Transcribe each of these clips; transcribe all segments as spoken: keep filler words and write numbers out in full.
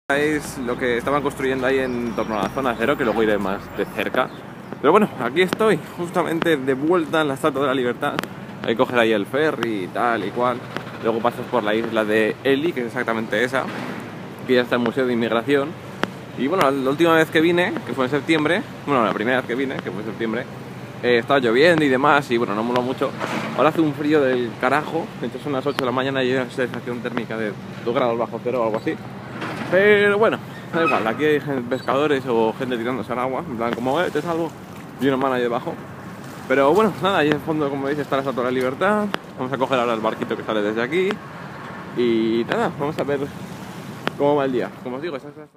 Es lo que estaban construyendo ahí en torno a la zona cero, que luego iré más de cerca. Pero bueno, aquí estoy, justamente de vuelta en la Estatua de la Libertad. Hay que coger ahí el ferry y tal y cual. Luego pasas por la isla de Eli, que es exactamente esa, que ya está el Museo de Inmigración. Y bueno, la última vez que vine, que fue en septiembre, bueno, la primera vez que vine, que fue en septiembre, eh, estaba lloviendo y demás, y bueno, no moló mucho. Ahora hace un frío del carajo, de hecho son las ocho de la mañana y hay una sensación térmica de dos grados bajo cero o algo así. Pero bueno, da igual, aquí hay pescadores o gente tirándose al agua, en plan como, eh, te salvo, y una mano ahí debajo. Pero bueno, nada, ahí en fondo, como veis, está la Estatua de la Libertad. Vamos a coger ahora el barquito que sale desde aquí. Y nada, vamos a ver cómo va el día. Como os digo, esa es la...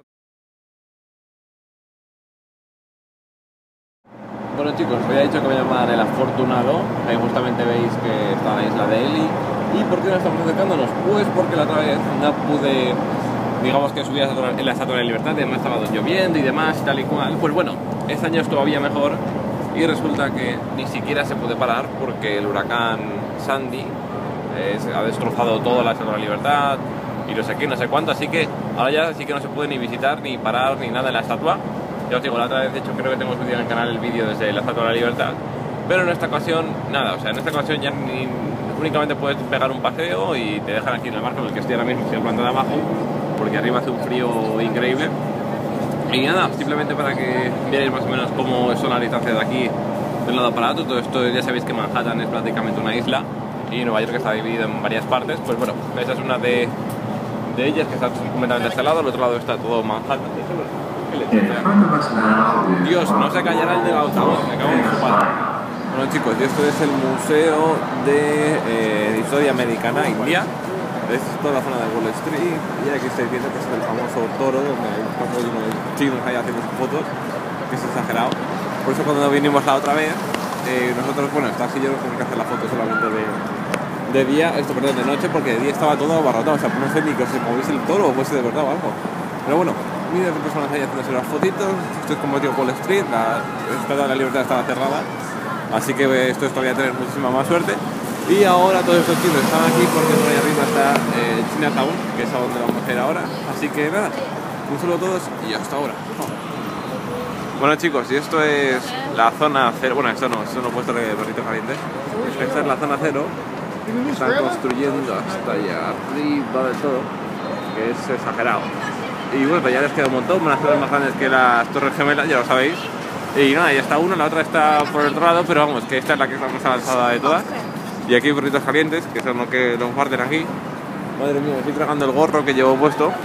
Bueno chicos, os había dicho que me llamaba el afortunado. Ahí justamente veis que está la isla de Eli. ¿Y por qué no estamos acercándonos? Pues porque la otra vez no pude... digamos que subí en la Estatua de la Libertad, además estaba lloviendo y demás y tal y cual. Pues bueno, este año es todavía mejor y resulta que ni siquiera se puede parar porque el huracán Sandy eh, ha destrozado toda la Estatua de la Libertad y no sé qué, no sé cuánto, así que ahora ya sí que no se puede ni visitar, ni parar, ni nada en la estatua. Ya os digo, la otra vez de hecho creo que tengo subido en el canal el vídeo desde la Estatua de la Libertad, pero en esta ocasión nada, o sea, en esta ocasión ya ni, únicamente puedes pegar un paseo y te dejan aquí en el barco en el que estoy ahora mismo, estoy en la planta de abajo, porque arriba hace un frío increíble. Y nada, simplemente para que veáis más o menos cómo son las distancias de aquí de un lado para otro. Todo esto ya sabéis que Manhattan es prácticamente una isla y Nueva York está dividido en varias partes. Pues bueno, esa es una de, de ellas que está completamente a este lado, al otro lado está todo Manhattan. Dios, no se callará el del altavoz, me cago en su padre. Bueno chicos, y esto es el Museo de eh, Historia Americana India. Esta es toda la zona de Wall Street y aquí estáis viendo que es el famoso toro donde hay un poco lleno de chinos ahí haciendo fotos, que es exagerado. Por eso cuando vinimos la otra vez, eh, nosotros, bueno, Stas y yo nos tenemos que hacer la foto solamente de, de día, esto perdón, de noche, porque de día estaba todo abarrotado, o sea, no sé ni que se moviese el toro o fuese de verdad o algo. Pero bueno, miles de personas ahí haciéndose las fotitos. Esto es como digo Wall Street, la Estatua de la Libertad estaba cerrada, así que esto es todavía tener muchísima más suerte. Y ahora todos estos chinos están aquí porque por ahí arriba está eh, Chinatown, que es a donde vamos a ir ahora. Así que nada, un saludo a todos y hasta ahora. Bueno chicos, y esto es la zona cero. Bueno, esto no, esto no he puesto de perritos calientes. Esta es la zona cero. Están construyendo hasta allá arriba del todo, que es exagerado. Y bueno, ya les queda un montón, van a ser más grandes que las Torres Gemelas, ya lo sabéis. Y nada, ya está una, la otra está por el otro lado, pero vamos, que esta es la que está más avanzada de todas. Y aquí hay perritos calientes, que son los que los guarden aquí. Madre mía, me estoy tragando el gorro que llevo puesto.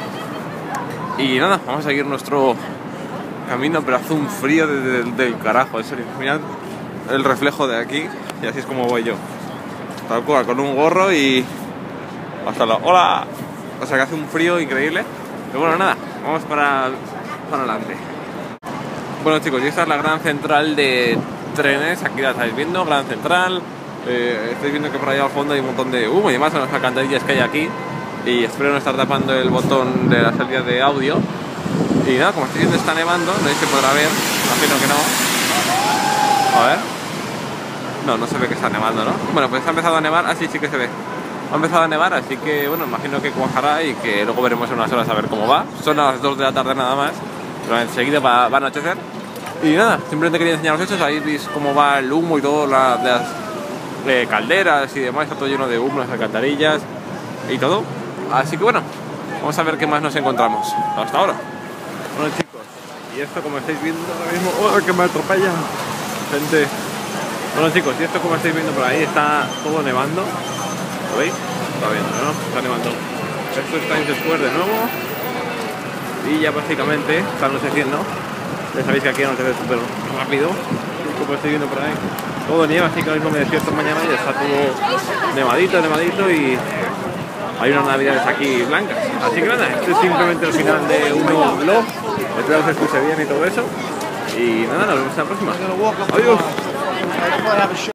Y nada, vamos a seguir nuestro camino, pero hace un frío de, de, del carajo, en serio. Mirad el reflejo de aquí, y así es como voy yo. Tal cual, con un gorro y... hasta la... ¡Hola! O sea que hace un frío increíble. Pero bueno, nada, vamos para, para adelante. Bueno chicos, y esta es la gran central de trenes, aquí la estáis viendo, gran central. Eh, estáis viendo que por allá al fondo hay un montón de humo y demás en las alcantarillas que hay aquí. Y espero no estar tapando el botón de la salida de audio. Y nada, como estáis viendo está nevando, no sé si se podrá ver, imagino que no. A ver. No, no se ve que está nevando, ¿no? Bueno, pues ha empezado a nevar, así sí que se ve. Ha empezado a nevar, así que bueno, imagino que cuajará y que luego veremos en unas horas a ver cómo va. Son las dos de la tarde nada más, pero enseguida va, va a anochecer. Y nada, simplemente quería enseñaros esto, ahí veis cómo va el humo y todo, la, las eh, calderas y demás, está todo lleno de humo, las alcantarillas y todo. Así que bueno, vamos a ver qué más nos encontramos. Hasta ahora. Bueno chicos, y esto como estáis viendo ahora mismo... ¡Oh, que me atropella! Gente... Bueno chicos, y esto como estáis viendo por ahí está todo nevando. ¿Lo veis? Está viendo, ¿no? Está nevando. Esto es Times Square de nuevo. Y ya básicamente está anocheciendo. Ya sabéis que aquí anochece súper rápido. Como estáis viendo por ahí. Todo nieva, así que ahora mismo me despierto mañana y está todo nevadito, nevadito y hay unas navidades aquí blancas. Así que nada, este es simplemente el final de un nuevo vlog. Espero que se escuche bien y todo eso. Y nada, nos vemos en la próxima. Adiós.